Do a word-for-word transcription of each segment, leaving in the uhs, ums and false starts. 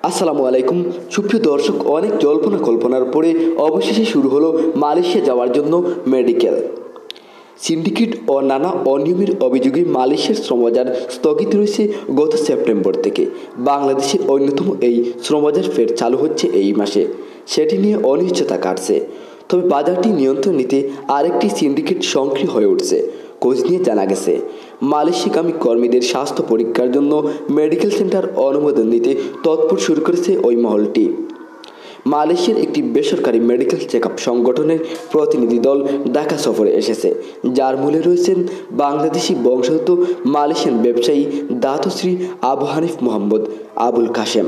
আসসালামু আলাইকুম সুপ্রিয় দর্শক, অনেক জল্পনা কল্পনার পরে অবশেষে শুরু হলো মালয়েশিয়া যাওয়ার জন্য মেডিকেল। সিন্ডিকেট ও নানা অনিয়মের অভিযোগে মালয়েশিয়ার শ্রমবাজার স্থগিত রয়েছে গত সেপ্টেম্বর থেকে। বাংলাদেশের অন্যতম এই শ্রমবাজার ফের চালু হচ্ছে এই মাসে, সেটি নিয়ে অনিশ্চয়তা কাটছে। তবে বাজারটি নিয়ন্ত্রণ নিতে আরেকটি সিন্ডিকেট সক্রিয় হয়ে উঠছে। খোঁজ নিয়ে জানা গেছে, মালয়েশিয়াগামী কর্মীদের স্বাস্থ্য পরীক্ষার জন্য মেডিকেল সেন্টার অনুমোদন নিতে তৎপর শুরু করেছে ওই মহলটি। মালয়েশিয়ার একটি বেসরকারি মেডিকেল চেক আপ সংগঠনের প্রতিনিধি দল ঢাকা সফরে এসেছে, যার মূলে রয়েছেন বাংলাদেশি বংশোদ্ভূত মালয়েশিয়ান ব্যবসায়ী দাতুশ্রী আবু হানিফ মোহাম্মদ আবুল কাশেম।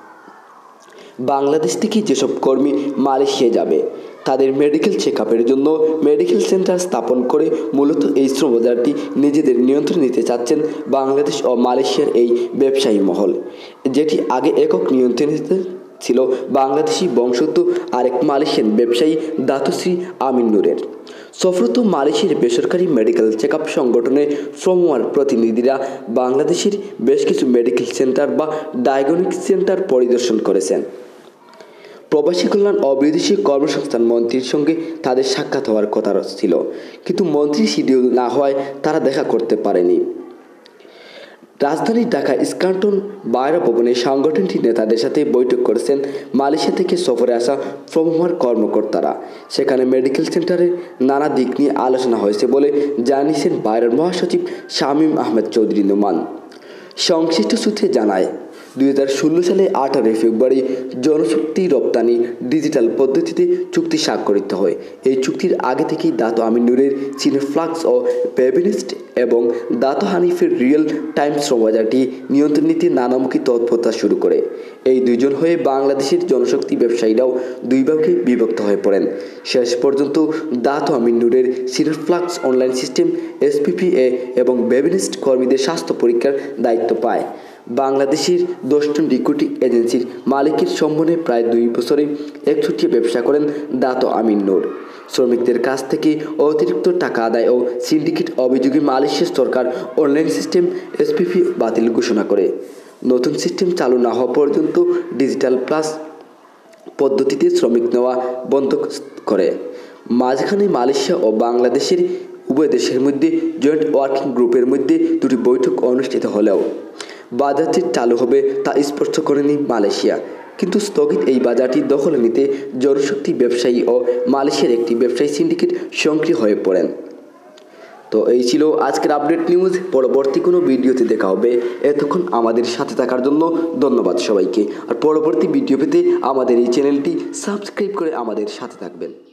বাংলাদেশ থেকে যেসব কর্মী মালয়েশিয়া যাবে তাদের মেডিকেল চেক আপের জন্য মেডিকেল সেন্টার স্থাপন করে মূলত এই শ্রমবাজারটি নিজেদের নিয়ন্ত্রণে নিতে চাচ্ছেন বাংলাদেশ ও মালয়েশিয়ার এই ব্যবসায়ী মহল, যেটি আগে একক নিয়ন্ত্রণে ছিল বাংলাদেশি বংশোদ্ভূত আরেক মালয়েশিয়ান ব্যবসায়ী দাতুশ্রী আমিন নূরের। সফরত মালয়েশিয়ার বেসরকারি মেডিকেল চেক আপ সংগঠনের শ্রমওয়ার প্রতিনিধিরা বাংলাদেশের বেশ কিছু মেডিকেল সেন্টার বা ডায়াগনস্টিক সেন্টার পরিদর্শন করেছেন। প্রবাসী কল্যাণ ও বৈদেশিক কর্মসংস্থান মন্ত্রীর সঙ্গে তাদের সাক্ষাৎ হওয়ার কথা ছিল, কিন্তু মন্ত্রী শিডিউল না হওয়ায় তারা দেখা করতে পারেনি। রাজধানী ঢাকা ইস্কান্টন বায়রা ভবনে সংগঠনটির নেতাদের সাথে বৈঠক করেছেন মালয়েশিয়া থেকে সফরে আসা শ্রমওয়ার কর্মকর্তারা। সেখানে মেডিকেল সেন্টারের নানা দিক নিয়ে আলোচনা হয়েছে বলে জানিয়েছেন বায়রার মহাসচিব শামীম আহমেদ চৌধুরী নোমান। সংশ্লিষ্ট সূত্রে জানায়, দুই হাজার ষোলো সালে আঠারোই ফেব্রুয়ারি জনশক্তি রপ্তানি ডিজিটাল পদ্ধতিতে চুক্তি স্বাক্ষরিত হয়। এই চুক্তির আগে থেকেই দাতো আমিন নূরের সিনেফ্লাক্স ও বেবিনিস্ট এবং দাতো হানিফের রিয়েল টাইম শ্রমবাজারটি নিয়ন্ত্রণ নিতে নানামুখী তৎপরতা শুরু করে। এই দুজন হয়ে বাংলাদেশের জনশক্তি ব্যবসায়ীরাও দুই ভাগে বিভক্ত হয়ে পড়েন। শেষ পর্যন্ত দাতো আমিন নূরের সিনেফ্লাক্স অনলাইন সিস্টেম এসপিপিএ এবং বেবিনিস্ট কর্মীদের স্বাস্থ্য পরীক্ষার দায়িত্ব পায়। বাংলাদেশের দশজন রিক্রুটিং এজেন্সির মালিকের সম্মানে প্রায় দুই বছরে একচুটিয়া ব্যবসা করেন দাতো আমিন নূর। শ্রমিকদের কাছ থেকে অতিরিক্ত টাকা আদায় ও সিন্ডিকেট অভিযোগে মালয়েশিয়া সরকার অনলাইন সিস্টেম এসপিপি বাতিল ঘোষণা করে। নতুন সিস্টেম চালু না হওয়া পর্যন্ত ডিজিটাল প্লাস পদ্ধতিতে শ্রমিক নেওয়া বন্ধ করে। মাঝখানে মালয়েশিয়া ও বাংলাদেশের উভয় দেশের মধ্যে জয়েন্ট ওয়ার্কিং গ্রুপের মধ্যে দুটি বৈঠক অনুষ্ঠিত হলেও বাজারটি চালু হবে তা স্পষ্ট করেনি মালয়েশিয়া। কিন্তু স্থগিত এই বাজারটি দখলে নিতে জনশক্তি ব্যবসায়ী ও মালয়েশিয়ার একটি ব্যবসায়ী সিন্ডিকেট সক্রিয় হয়ে পড়েন। তো এই ছিল আজকের আপডেট নিউজ। পরবর্তী কোনো ভিডিওতে দেখা হবে। এতক্ষণ আমাদের সাথে থাকার জন্য ধন্যবাদ সবাইকে। আর পরবর্তী ভিডিও পেতে আমাদের এই চ্যানেলটি সাবস্ক্রাইব করে আমাদের সাথে থাকবেন।